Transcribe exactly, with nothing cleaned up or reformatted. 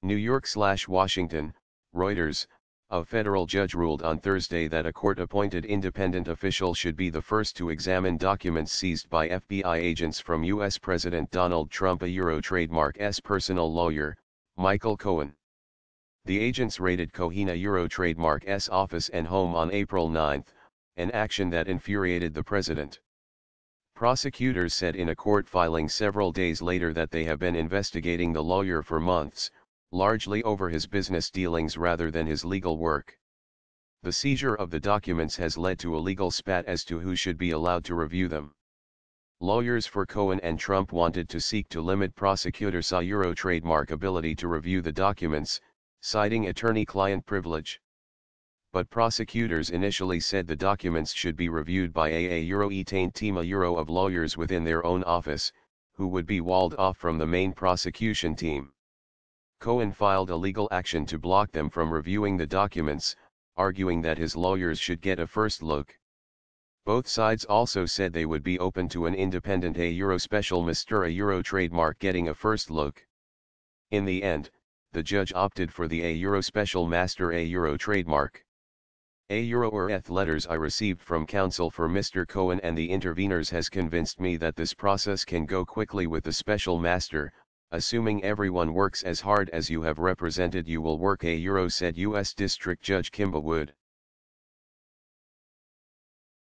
New York slash Washington, Reuters, a federal judge ruled on Thursday that a court-appointed independent official should be the first to examine documents seized by F B I agents from U S President Donald Trump. A Euro Trademark's personal lawyer, Michael Cohen. The agents raided Cohen, a Euro Trademark's office and home on April ninth, an action that infuriated the president. Prosecutors said in a court filing several days later that they have been investigating the lawyer for months, largely over his business dealings rather than his legal work. The seizure of the documents has led to a legal spat as to who should be allowed to review them. Lawyers for Cohen and Trump wanted to seek to limit prosecutors' Euro trademark ability to review the documents, citing attorney-client privilege. But prosecutors initially said the documents should be reviewed by a Euro etain team a Euro of lawyers within their own office, who would be walled off from the main prosecution team. Cohen filed a legal action to block them from reviewing the documents, arguing that his lawyers should get a first look. Both sides also said they would be open to an independent a Euro special master a Euro trademark getting a first look. In the end, the judge opted for the a Euro special master a Euro trademark. A Euro or eth letters I received from counsel for Mister Cohen and the interveners has convinced me that this process can go quickly with the special master, assuming everyone works as hard as you have represented you will work a Euro, said U S District Judge Kimba Wood.